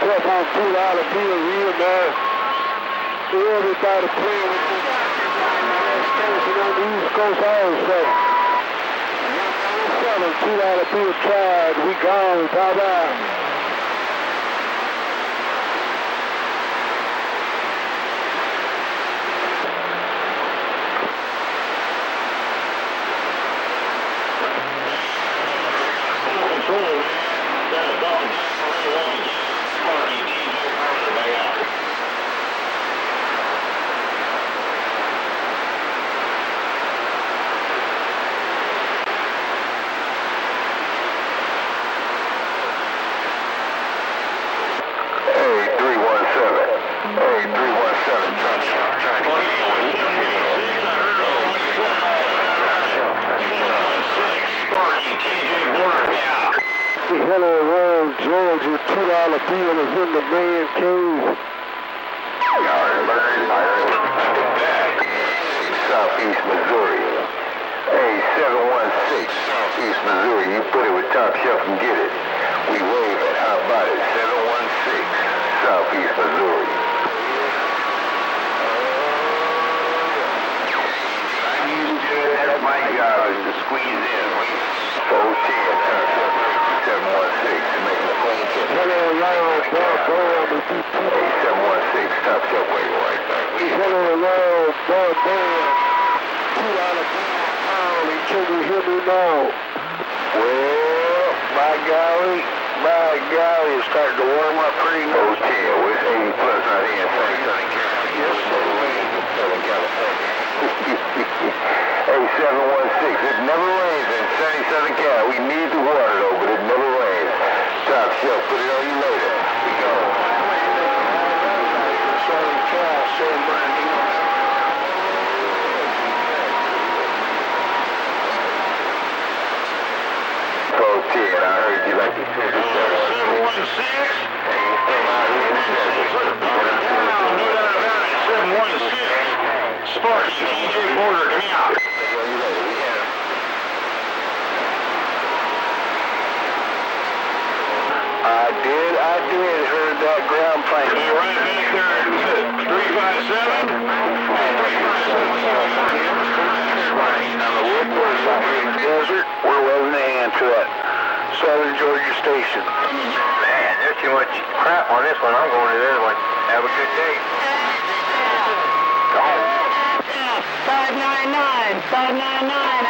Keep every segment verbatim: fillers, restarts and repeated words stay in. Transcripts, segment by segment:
yourself on two dollar bill here, man. Everybody playing with the West Coast and on the East Coast also. Seven two dollar bill tried. We gone. Bye bye. Hello, World, Georgia, two dollar bill is in the man cave. Southeast Missouri. Hey, seven one six, Southeast Missouri. You put it with top shelf and get it. We wave it. How about it? seven one six, Southeast Missouri. I'm used to it. That's my job is to squeeze in. four ten, top shelf. seven one six, making a phone call. Hello, Lord, Bob Bam, hey, seven one six, top shelf, wait, right back. Hello, Lord, Bob Bam, two dollar bill, can you hear me now? Well, by golly, by golly, it's starting to warm up pretty nice. Oh, ten, well, it's eighty plus out here in sunny Southern California. Yes, sir. Southern California. Hey, seven one six, it never rains in sunny Southern Cal. We need the water, though, but it never rains. Top shelf, put it on you later. We go. Southern Cal, San Bernardino. Oh, ten, I heard you like to say seven one six. No doubt about it, seven one six. Sparky, T J Border, come out. I did, I did, heard that ground plank. Be right back there at three five seven. On the Woodward side of the desert, we're waving a hand to that Southern Georgia station. Man, there's too much crap on this one. I'm going to the other one. Have a good day. Gone. five nine nine, five nine nine.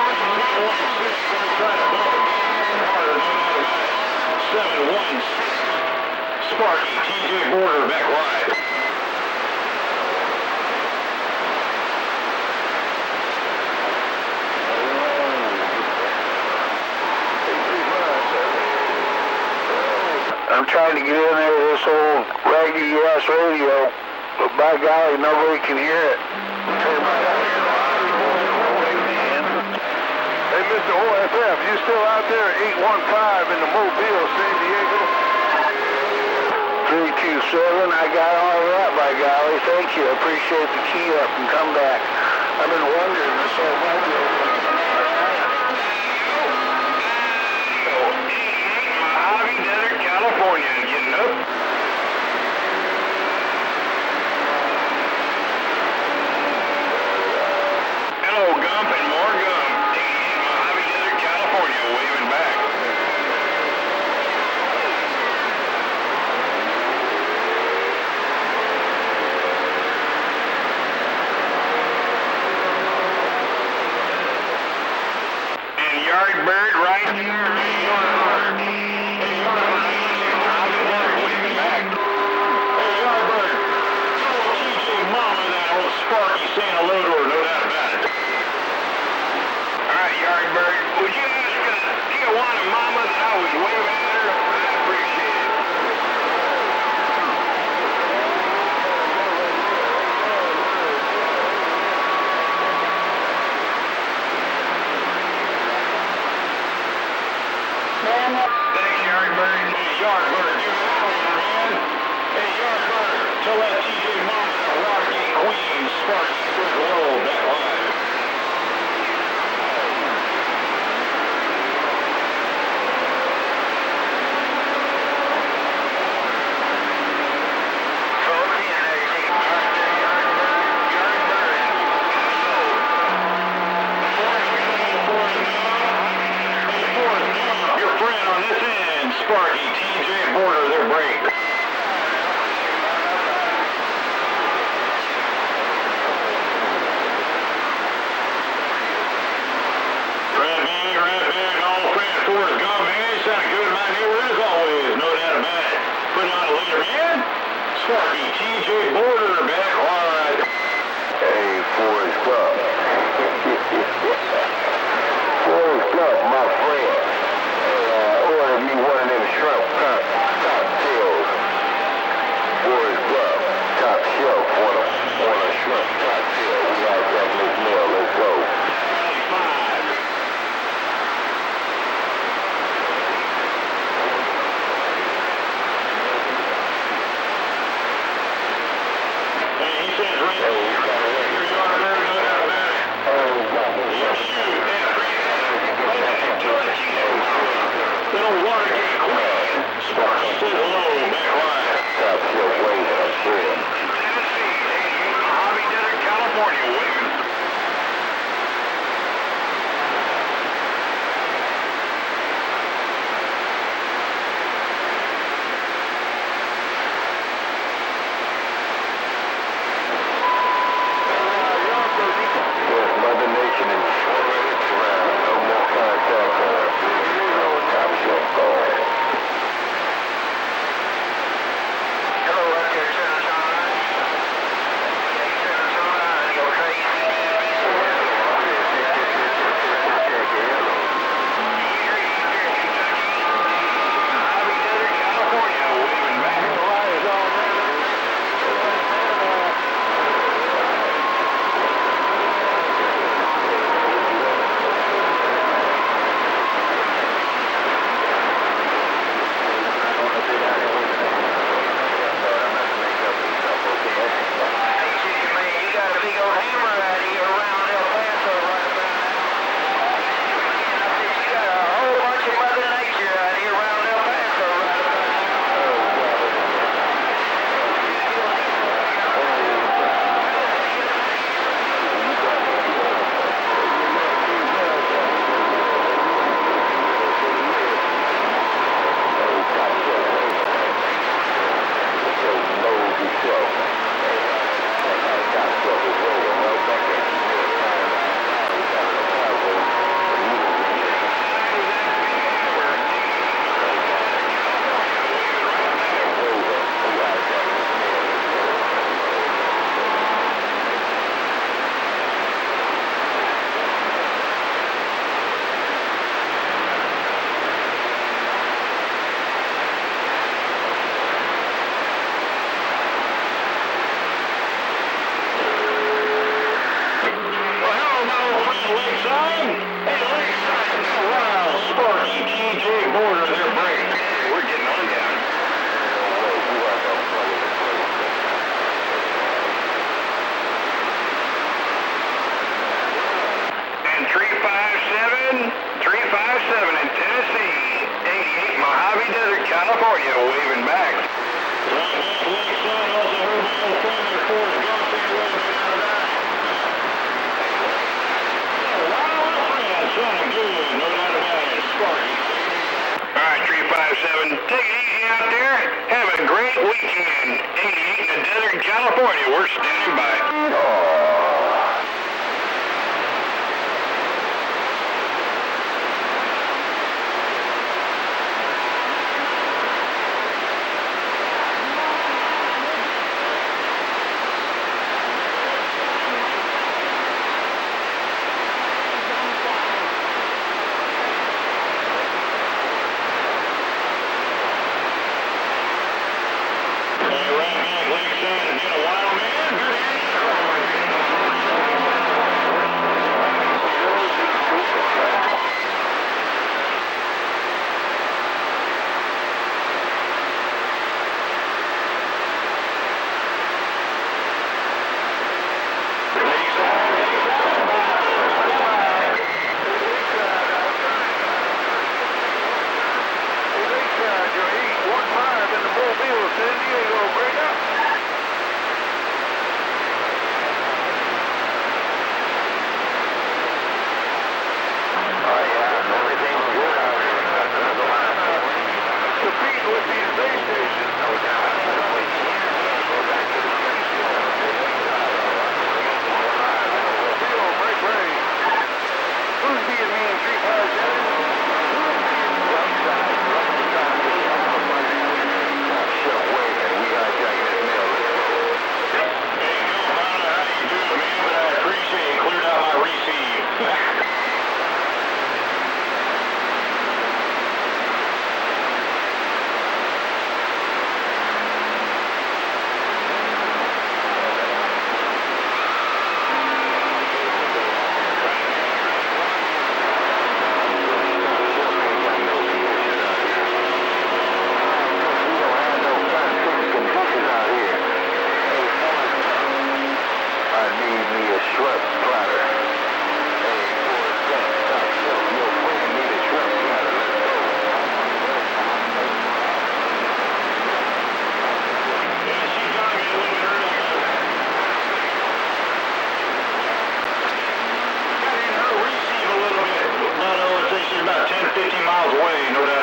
seven one six. Sparky, T J Border, back wide. I'm trying to get in there with this old raggedy ass radio, but by golly, nobody can hear it. Hey, Mister O F F, you still out there at eight one five in the Mobile, San Diego? three two seven, I got all that, by golly. Thank you. I appreciate the key up and come back. I've been wondering this whole night. Mojave Desert, California, getting up. Hello, Gump and more Gump. Mojave Desert, California, waving back. And Yardbird right here. Sparky saying hello to her, no doubt about it. All right, Yardbird, would you ask uh, Tijuana Mama that I was waving at her? I'd appreciate it. Man, up? Forrest Gump, my friend. Uh, ordered me one of them shrimp cock cocktails. Forrest Gump, top shelf on a, on a shrimp cocktail. We got that Miss Mill. Let's go. California, waving back. Alright, three five seven, take it easy out there. Have a great weekend. eighty-eight in the desert, California. We're standing by. Oh. me a shrimp platter. Hey, Forrest Gump, stop showing your friend me the shrimp platter. Let's go. Yeah, she got me a little bit earlier. Got in her receive a little bit. But I know she's about ten, fifteen miles away, no doubt